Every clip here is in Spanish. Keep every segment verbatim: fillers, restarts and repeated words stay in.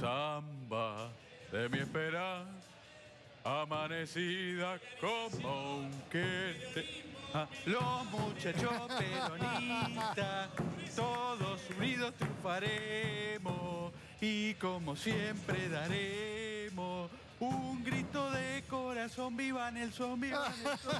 samba de mi esperanza, amanecida como un quete. Ah, los muchachos peronistas, todos unidos triunfaremos y como siempre daremos un grito de corazón. ¡Viva Nelson! ¡Viva Nelson!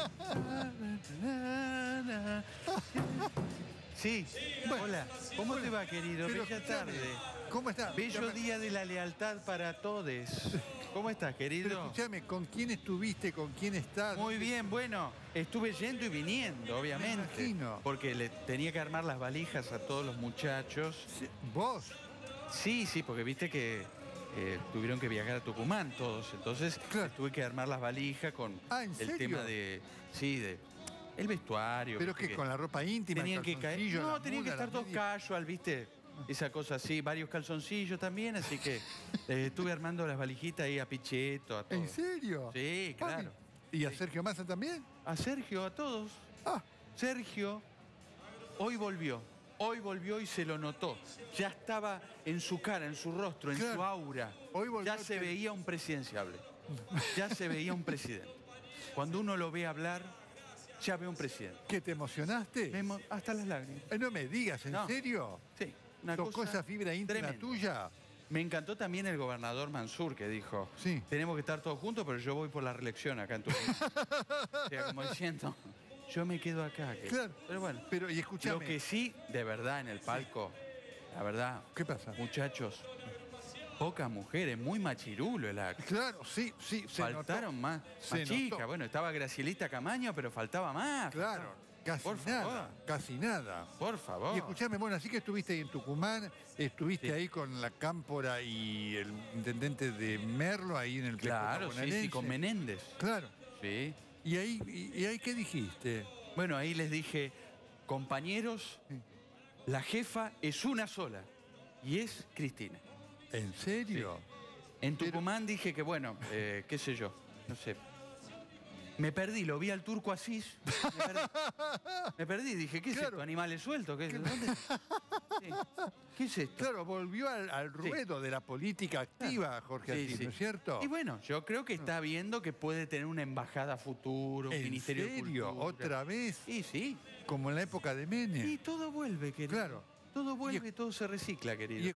Sí, bueno, hola, ¿cómo bueno, te va, querido? pero Bella escuchame, tarde. ¿cómo estás? Bello Escuchame. día de la lealtad para todos. ¿Cómo estás, querido? Pero escúchame, ¿con quién estuviste? ¿Con quién estás? Muy bien, bueno, estuve yendo y viniendo, obviamente. Me imagino. Porque le tenía que armar las valijas a todos los muchachos. Sí, ¿Vos? Sí, sí, porque viste que eh, tuvieron que viajar a Tucumán todos. Entonces Claro. tuve que armar las valijas con Ah, ¿en el serio? tema de. Sí, de. El vestuario. Pero viste que con la ropa íntima, Tenían el que caer. calzoncillo, No, la tenían que muda, estar las todos medias. casual, ¿viste? Esa cosa así, varios calzoncillos también, así que eh, estuve armando las valijitas ahí a Pichetto, a todos. ¿En serio? Sí, claro. Ah, ¿y a Sergio Massa también? A Sergio, a todos. Ah, Sergio hoy volvió. Hoy volvió y se lo notó. Ya estaba en su cara, en su rostro, en Claro. su aura. Hoy volvió ya se te- veía un presidenciable. Ya se veía un presidente. Cuando uno lo ve hablar, ya ve un presidente. ¿que te emocionaste? Vemos hasta las lágrimas. Eh, no me digas, ¿en No. serio? Sí, una ¿Tocó cosa esa fibra íntima tremenda. tuya? Me encantó también el gobernador Mansur, que dijo, Sí. tenemos que estar todos juntos, pero yo voy por la reelección acá en Tucumán. O sea, como diciendo, yo me quedo acá. que- Claro. Pero bueno, Pero, y lo escúchame, que sí, de verdad, en el palco, la verdad, ¿qué pasa? muchachos, pocas mujeres, muy machirulo el acto. Claro, sí, sí, se Faltaron notó. más, Se más chicas. notó. Bueno, estaba Gracielita Camaño, pero faltaba más. Claro, casi Por nada, favor. casi nada. Por favor. Y escuchame, bueno, así que estuviste ahí en Tucumán, estuviste Sí. ahí con la Cámpora y el intendente de Merlo, ahí en el Claro, Pleco sí, sí, Bonaerense. con Menéndez. Claro. Sí. ¿Y ahí, y, y ahí qué dijiste? Bueno, ahí les dije, compañeros, la jefa es una sola, y es Cristina. ¿En serio? En Pero- Tucumán dije que, bueno, eh, qué sé yo, no sé. Me perdí, lo vi al turco Asís. Me perdí, me perdí dije, ¿qué es Claro. esto? ¿Animales sueltos? ¿Qué, ¿dónde? Sí. ¿Qué es esto? Claro, volvió al, al ruedo de la política activa, Jorge Sí, Asís, sí. ¿no es cierto? Y bueno, yo creo que está viendo que puede tener una embajada futuro, un ¿En ministerio serio? de cultura. ¿Otra vez? Sí, sí. Como en la época de Menem. Y todo vuelve, querido. Claro. Todo vuelve Y- y todo se recicla, querido. Y